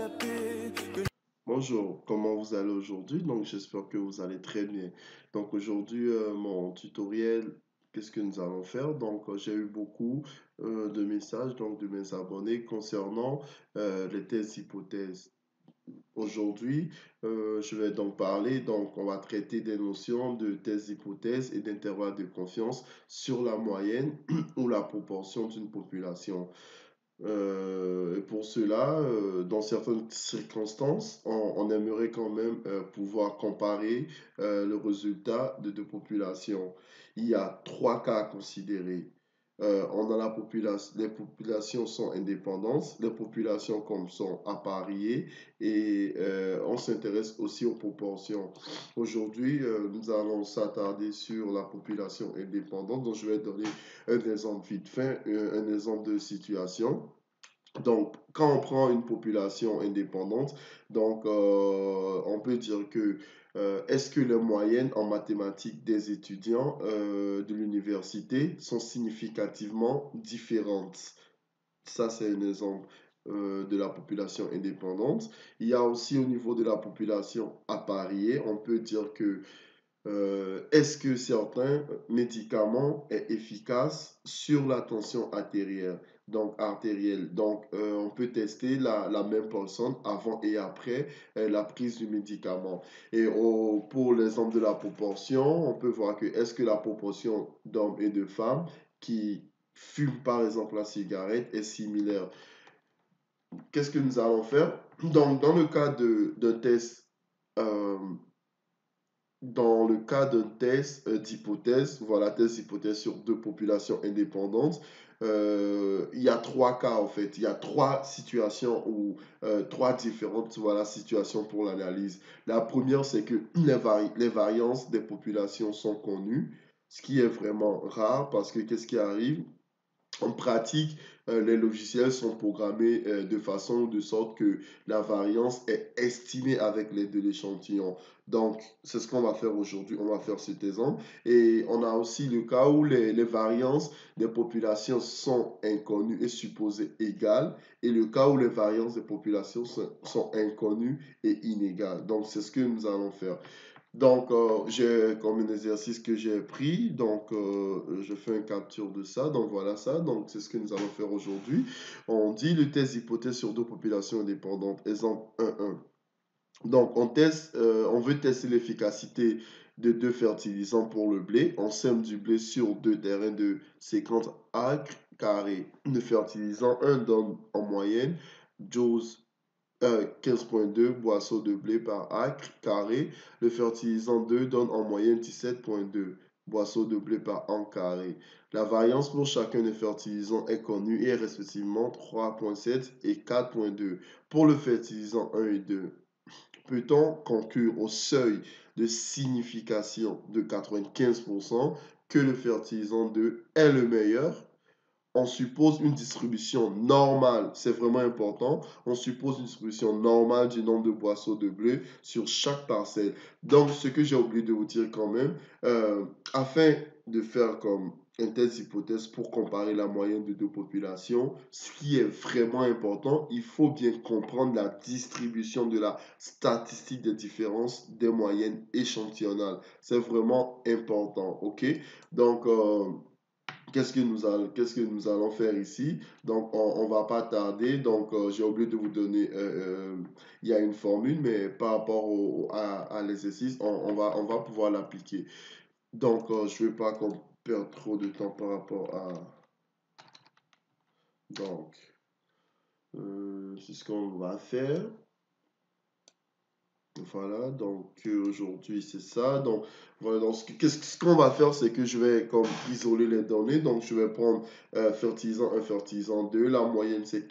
accepter que... Bonjour, comment vous allez aujourd'hui? Donc, j'espère que vous allez très bien. Donc, aujourd'hui, mon tutoriel, qu'est-ce que nous allons faire? Donc, j'ai eu beaucoup de messages donc, de mes abonnés concernant les thèses hypothèses. Aujourd'hui, je vais donc parler, donc on va traiter des notions de thèse hypothèse et d'intervalle de confiance sur la moyenne ou la proportion d'une population. Et pour cela, dans certaines circonstances, on aimerait quand même pouvoir comparer le résultat de deux populations. Il y a trois cas à considérer. On a la population, les populations sont indépendantes, les populations comme sont appariées et on s'intéresse aussi aux proportions. Aujourd'hui, nous allons s'attarder sur la population indépendante, donc je vais donner un exemple vite fait, un exemple de situation. Donc, quand on prend une population indépendante, donc on peut dire que est-ce que les moyennes en mathématiques des étudiants de l'université sont significativement différentes? Ça, c'est un exemple de la population indépendante. Il y a aussi au niveau de la population appariée, on peut dire que est-ce que certains médicaments est efficace sur la tension artérielle? Donc, on peut tester la même personne avant et après la prise du médicament. Et pour l'exemple de la proportion, on peut voir que est-ce que la proportion d'hommes et de femmes qui fument par exemple la cigarette est similaire? Qu'est-ce que nous allons faire? Donc, dans le cas d'un test euh, dans le cas d'un test d'hypothèse, voilà, test d'hypothèse sur deux populations indépendantes, il y a trois cas en fait. Il y a trois situations ou trois différentes voilà, situations pour l'analyse. La première, c'est que les variances des populations sont connues, ce qui est vraiment rare parce que qu'est-ce qui arrive? En pratique, les logiciels sont programmés de façon ou de sorte que la variance est estimée avec l'aide de l'échantillon. Donc, c'est ce qu'on va faire aujourd'hui. On va faire cet exemple. Et on a aussi le cas où les variances des populations sont inconnues et supposées égales. Et le cas où les variances des populations sont inconnues et inégales. Donc, c'est ce que nous allons faire. Donc, j'ai comme un exercice que j'ai pris. Donc, je fais une capture de ça. Donc, voilà ça. Donc, c'est ce que nous allons faire aujourd'hui. On dit le test hypothèse sur deux populations indépendantes. Exemple 1.1. Donc, on veut tester l'efficacité de deux fertilisants pour le blé. On sème du blé sur deux terrains de 50 acres carrés. Le fertilisant 1 donne en moyenne 15,2 boisseaux de blé par acre carré. Le fertilisant 2 donne en moyenne 17,2 boisseaux de blé par an carré. La variance pour chacun des fertilisants est connue et est respectivement 3,7 et 4,2. Pour le fertilisant 1 et 2, peut-on conclure au seuil de signification de 95% que le fertilisant 2 est le meilleur? On suppose une distribution normale, c'est vraiment important, on suppose une distribution normale du nombre de boisseaux de blé sur chaque parcelle. Donc, ce que j'ai oublié de vous dire quand même, afin de faire comme un test d'hypothèse pour comparer la moyenne de deux populations, ce qui est vraiment important, il faut bien comprendre la distribution de la statistique des différences des moyennes échantillonnales. C'est vraiment important, ok? Donc, qu'est-ce que nous allons faire ici? Donc, on va pas tarder. Donc, j'ai oublié de vous donner, il y a une formule, mais par rapport à l'exercice, on va pouvoir l'appliquer. Donc, je ne vais pas qu'on perde trop de temps par rapport à... Donc, c'est ce qu'on va faire. Voilà, donc aujourd'hui c'est ça. Donc voilà, donc ce qu'on va faire, c'est que je vais comme isoler les données. Donc je vais prendre fertilisant 1, fertilisant 2. La moyenne c'est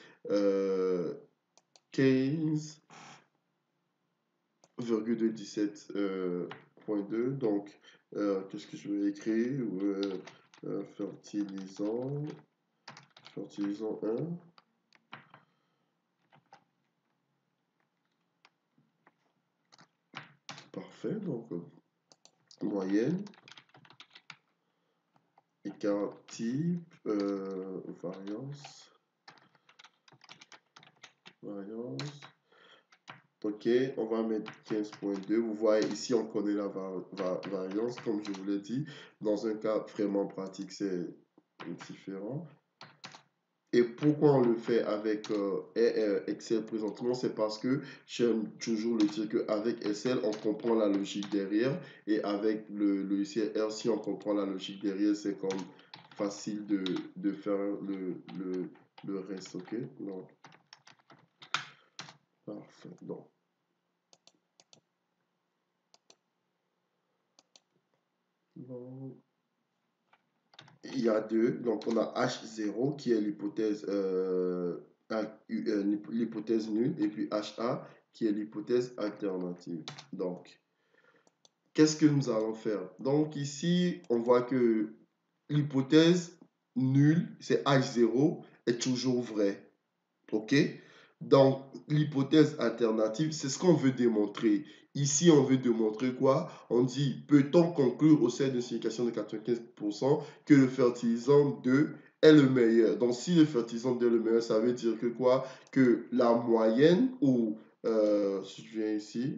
15,17.2. Donc qu'est-ce que je vais écrire? Fertilisant 1. Parfait, donc moyenne. Écart type, variance, variance. Ok, on va mettre 15.2. Vous voyez ici, on connaît la variance, comme je vous l'ai dit. Dans un cas vraiment pratique, c'est différent. Et pourquoi on le fait avec Excel présentement, c'est parce que j'aime toujours le dire qu'avec Excel, on comprend la logique derrière. Et avec le logiciel R, si on comprend la logique derrière, c'est comme facile de faire le reste. Ok, donc, parfait. Donc, il y a deux. Donc, on a H0 qui est l'hypothèse l'hypothèse nulle et puis HA qui est l'hypothèse alternative. Donc, qu'est-ce que nous allons faire? Donc, ici, on voit que l'hypothèse nulle, c'est H0, est toujours vraie. OK? Donc, l'hypothèse alternative, c'est ce qu'on veut démontrer. Ici, on veut démontrer quoi? On dit, peut-on conclure au sein d'une signification de 95% que le fertilisant 2 est le meilleur? Donc, si le fertilisant 2 est le meilleur, ça veut dire que quoi? Que la moyenne, ou si je viens ici,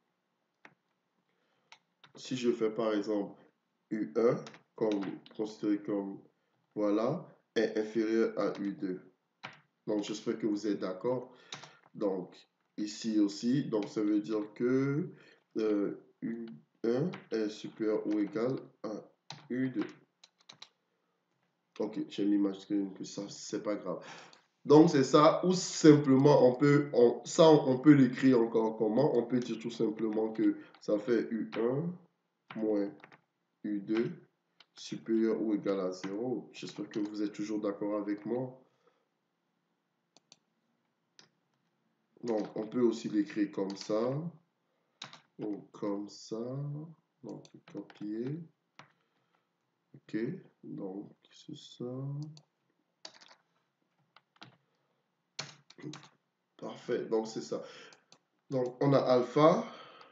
si je fais par exemple U1, considéré comme, voilà, est inférieur à U2. Donc, j'espère que vous êtes d'accord. Donc, ici aussi, donc ça veut dire que U1 est supérieur ou égal à U2. Ok, j'ai m'imaginer que ça, c'est pas grave. Donc, c'est ça, ou simplement, on peut l'écrire encore comment? On peut dire tout simplement que ça fait U1 moins U2 supérieur ou égal à 0. J'espère que vous êtes toujours d'accord avec moi. Donc, on peut aussi l'écrire comme ça. Ou comme ça. Donc, copier. Ok. Donc, c'est ça. Parfait. Donc, c'est ça. Donc, on a alpha.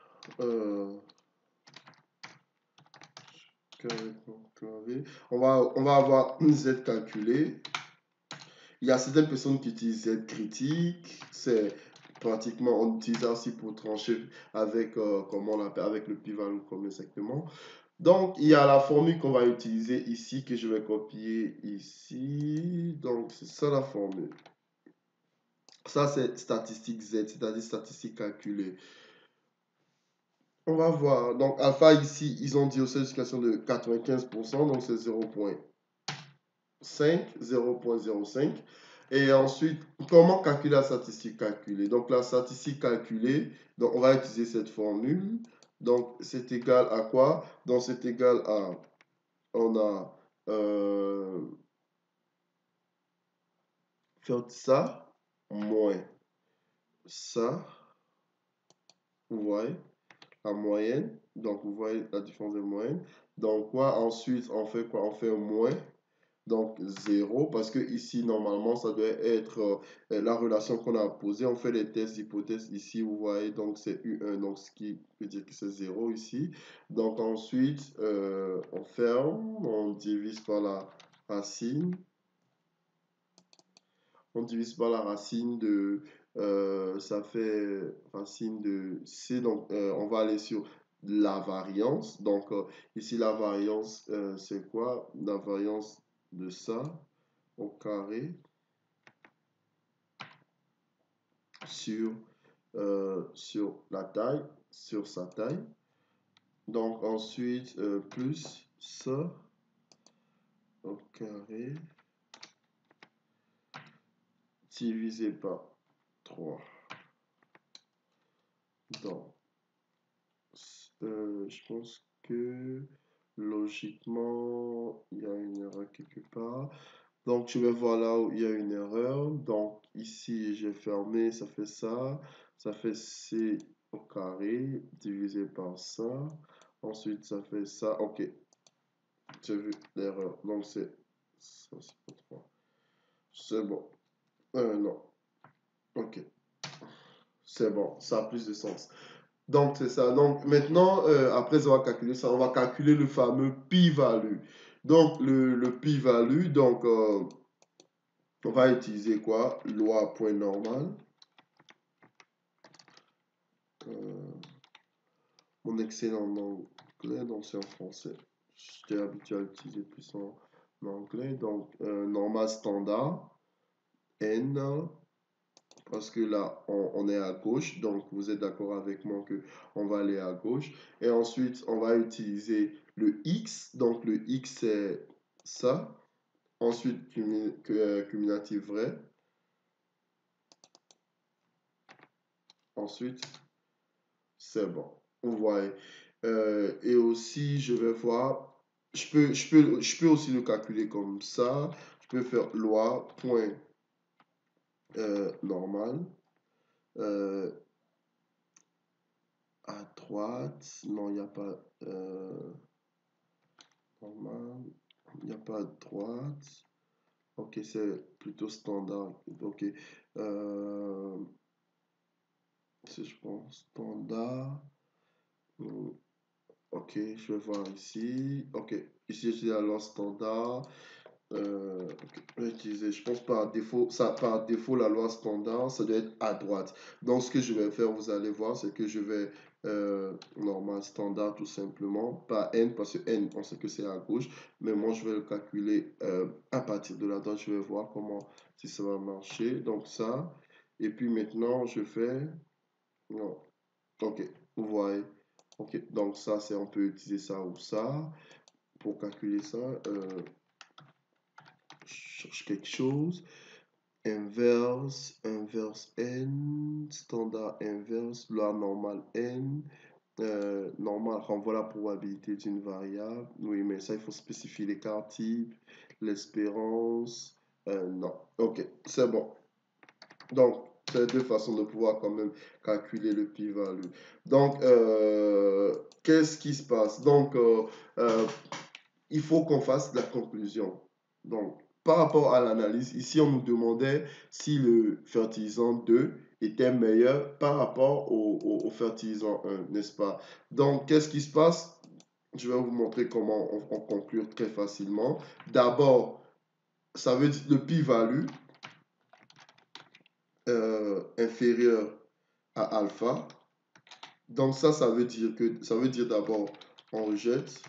On va avoir Z calculé. Il y a certaines personnes qui utilisent Z critique. C'est pratiquement, on utilise ça aussi pour trancher avec, comment on appelle, avec le pi-value comme exactement. Donc, il y a la formule qu'on va utiliser ici, que je vais copier ici. Donc, c'est ça la formule. Ça, c'est statistique Z, c'est-à-dire statistique calculée. On va voir. Donc, alpha ici, ils ont dit aussi une situation de 95%, donc c'est 0.5, 0.05. Et ensuite, comment calculer la statistique calculée? Donc, la statistique calculée, donc on va utiliser cette formule. Donc, c'est égal à quoi? Donc, c'est égal à, on a faire ça moins ça. Vous voyez la moyenne. Donc, vous voyez la différence de moyenne. Donc, quoi? Ensuite, on fait quoi? On fait moins. Donc, 0, parce que ici, normalement, ça doit être la relation qu'on a posée. On fait les tests d'hypothèse ici, vous voyez, donc c'est U1, donc ce qui veut dire que c'est 0 ici. Donc, ensuite, on ferme, on divise par la racine. On divise par la racine de, ça fait racine de C, donc on va aller sur la variance. Donc ici, la variance, c'est quoi? La variance de ça au carré sur, sur la taille, sur sa taille. Donc ensuite, plus ça au carré divisé par 3. Donc, je pense que logiquement, il y a une erreur quelque part. Donc, je vais voir là où il y a une erreur. Donc, ici, j'ai fermé, ça fait ça. Ça fait C au carré divisé par ça. Ensuite, ça fait ça. Ok, j'ai vu l'erreur. Donc, c'est ça, c'est pas 3. C'est bon. Non. Ok, c'est bon. Ça a plus de sens. Donc, c'est ça. Donc, maintenant, après avoir calculé ça, on va calculer le fameux pi-value. Donc, le pi-value, donc, on va utiliser quoi? Loi point normal. euh, mon excellent anglais, donc c'est en français. J'étais habitué à l'utiliser plus en anglais. Donc, normal standard, N, parce que là, on est à gauche. Donc, vous êtes d'accord avec moi que on va aller à gauche. Et ensuite, on va utiliser le X. Donc, le X, c'est ça. Ensuite, cumulatif vrai. Ensuite, c'est bon. Vous voyez. Et aussi, je vais voir. Je peux aussi le calculer comme ça. Je peux faire loi point normal. Euh, à droite. Non, il n'y a pas normal. Il n'y a pas de droite. Ok, c'est plutôt standard. Ok. Euh, si je pense standard. Ok, je vais voir ici. Ok, ici j'ai la loi standard. Ok, je vais utiliser, je pense par défaut, par défaut, la loi standard, ça doit être à droite. Donc, ce que je vais faire, vous allez voir, c'est que je vais normal standard tout simplement, pas n, parce que n, on sait que c'est à gauche, mais moi, je vais le calculer à partir de là. Donc, je vais voir comment, si ça va marcher. Donc, ça. Et puis maintenant, je fais. Non. Ok, vous voyez. Ok, donc ça, c'est on peut utiliser ça ou ça pour calculer ça. Je cherche quelque chose. Inverse, inverse n, standard inverse, loi normale n. Normal renvoie la probabilité d'une variable. Oui, mais ça, il faut spécifier l'écart type, l'espérance. Non. Ok, c'est bon. Donc, c'est deux façons de pouvoir quand même calculer le p-value. Donc, qu'est-ce qui se passe? Donc, il faut qu'on fasse la conclusion. Donc, par rapport à l'analyse, ici, on nous demandait si le fertilisant 2 était meilleur par rapport au fertilisant 1, n'est-ce pas? Donc, qu'est-ce qui se passe? Je vais vous montrer comment on conclut très facilement. D'abord, ça veut dire le p-value inférieur à alpha. Donc ça veut dire que ça veut dire d'abord on rejette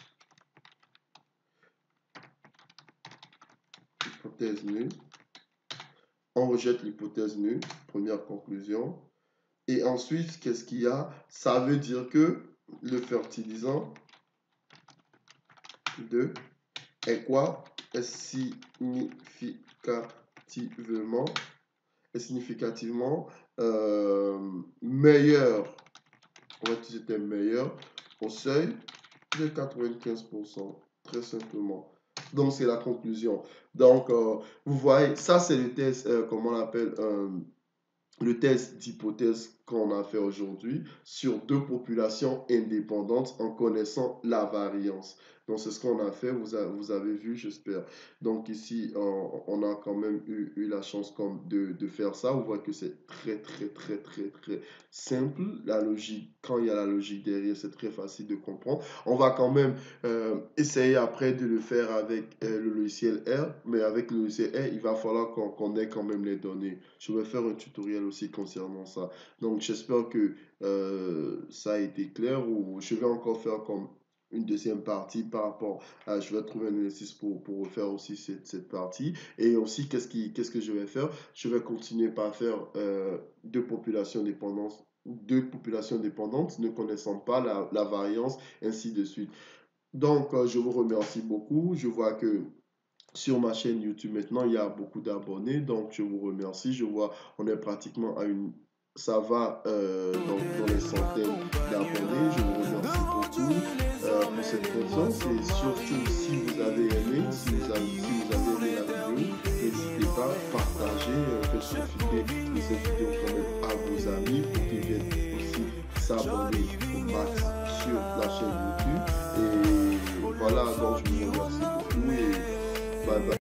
l'hypothèse nulle. On rejette l'hypothèse nulle, première conclusion. Et ensuite, qu'est-ce qu'il y a? Ça veut dire que le fertilisant 2 est quoi? Est significativement meilleur. On va utiliser le meilleur au seuil de 95%, très simplement. Donc, c'est la conclusion. Donc, vous voyez, ça, c'est le test, comment on appelle, le test d'hypothèse qu'on a fait aujourd'hui sur deux populations indépendantes en connaissant la variance. Donc, c'est ce qu'on a fait, vous avez vu, j'espère. Donc, ici, on a quand même eu la chance de faire ça. On voit que c'est très simple. La logique, quand il y a la logique derrière, c'est très facile de comprendre. On va quand même essayer après de le faire avec le logiciel R, mais avec le logiciel R, il va falloir qu'on ait quand même les données. Je vais faire un tutoriel aussi concernant ça. Donc, j'espère que ça a été clair ou je vais encore faire comme une deuxième partie par rapport à, je vais trouver un exercice pour refaire aussi cette partie. Et aussi, qu'est-ce que je vais faire? Je vais continuer par faire deux populations dépendantes ne connaissant pas la variance, ainsi de suite. Donc, je vous remercie beaucoup. Je vois que sur ma chaîne YouTube maintenant, il y a beaucoup d'abonnés. Donc, je vous remercie. Je vois, on est pratiquement à une... Ça va dans les centaines d'abonnés. Je vous remercie beaucoup pour cette présence. Et surtout, si vous avez aimé, si vous avez aimé la vidéo, n'hésitez pas à partager, faites profiter de cette vidéo quand même à vos amis pour qu'ils viennent aussi s'abonner au max sur la chaîne YouTube. Et voilà, donc je vous remercie beaucoup et bye bye.